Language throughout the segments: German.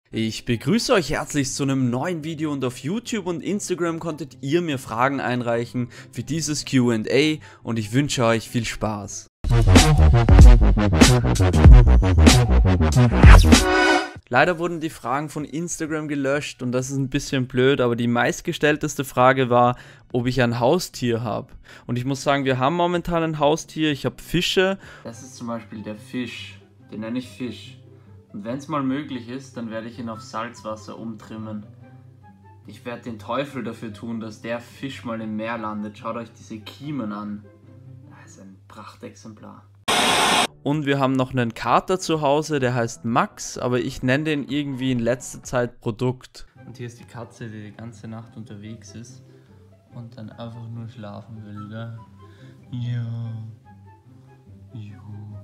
Ich begrüße euch herzlich zu einem neuen Video und auf YouTube und Instagram konntet ihr mir Fragen einreichen für dieses Q&A und ich wünsche euch viel Spaß. Leider wurden die Fragen von Instagram gelöscht und das ist ein bisschen blöd, aber die meistgestellteste Frage war, ob ich ein Haustier habe. Und ich muss sagen, wir haben momentan ein Haustier, ich habe Fische. Das ist zum Beispiel der Fisch, den nenne ich Fisch. Und wenn es mal möglich ist, dann werde ich ihn auf Salzwasser umtrimmen. Ich werde den Teufel dafür tun, dass der Fisch mal im Meer landet. Schaut euch diese Kiemen an. Das ist ein Prachtexemplar. Und wir haben noch einen Kater zu Hause, der heißt Max, aber ich nenne den irgendwie in letzter Zeit Produkt. Und hier ist die Katze, die die ganze Nacht unterwegs ist und dann einfach nur schlafen will, gell? Ja. Jo.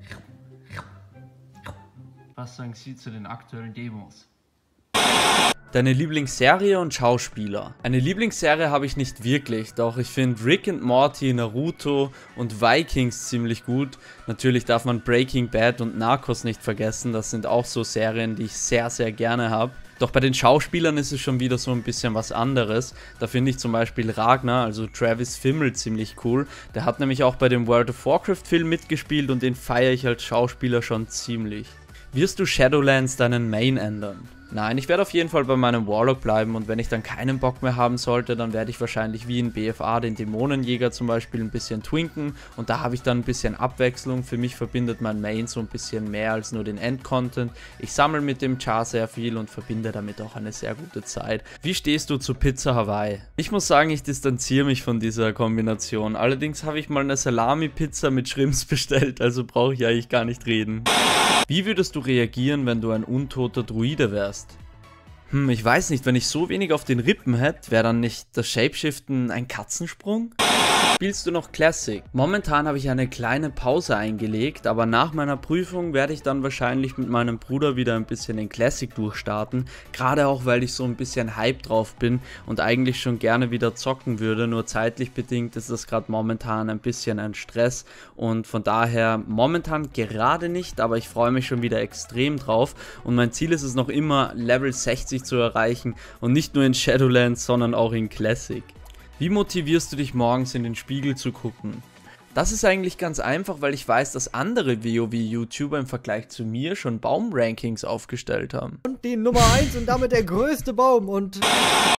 Was sagen Sie zu den aktuellen Demos? Deine Lieblingsserie und Schauspieler? Eine Lieblingsserie habe ich nicht wirklich, doch ich finde Rick and Morty, Naruto und Vikings ziemlich gut. Natürlich darf man Breaking Bad und Narcos nicht vergessen, das sind auch so Serien, die ich sehr, sehr gerne habe. Doch bei den Schauspielern ist es schon wieder so ein bisschen was anderes. Da finde ich zum Beispiel Ragnar, also Travis Fimmel, ziemlich cool. Der hat nämlich auch bei dem World of Warcraft Film mitgespielt und den feiere ich als Schauspieler schon ziemlich. Wirst du Shadowlands deinen Main ändern? Nein, ich werde auf jeden Fall bei meinem Warlock bleiben und wenn ich dann keinen Bock mehr haben sollte, dann werde ich wahrscheinlich wie in BFA den Dämonenjäger zum Beispiel ein bisschen twinken und da habe ich dann ein bisschen Abwechslung. Für mich verbindet mein Main so ein bisschen mehr als nur den End-Content. Ich sammle mit dem Char sehr viel und verbinde damit auch eine sehr gute Zeit. Wie stehst du zu Pizza Hawaii? Ich muss sagen, ich distanziere mich von dieser Kombination. Allerdings habe ich mal eine Salami-Pizza mit Shrimps bestellt, also brauche ich eigentlich gar nicht reden. Wie würdest du reagieren, wenn du ein untoter Druide wärst? Ich weiß nicht, wenn ich so wenig auf den Rippen hätte, wäre dann nicht das Shapeshiften ein Katzensprung? Spielst du noch Classic? Momentan habe ich eine kleine Pause eingelegt, aber nach meiner Prüfung werde ich dann wahrscheinlich mit meinem Bruder wieder ein bisschen in Classic durchstarten. Gerade auch, weil ich so ein bisschen Hype drauf bin und eigentlich schon gerne wieder zocken würde, nur zeitlich bedingt ist das gerade momentan ein bisschen ein Stress und von daher momentan gerade nicht, aber ich freue mich schon wieder extrem drauf und mein Ziel ist es noch immer, Level 60 zu erreichen und nicht nur in Shadowlands, sondern auch in Classic. Wie motivierst du dich morgens in den Spiegel zu gucken? Das ist eigentlich ganz einfach, weil ich weiß, dass andere WoW-YouTuber im Vergleich zu mir schon Baumrankings aufgestellt haben. Und die Nummer 1 und damit der größte Baum und...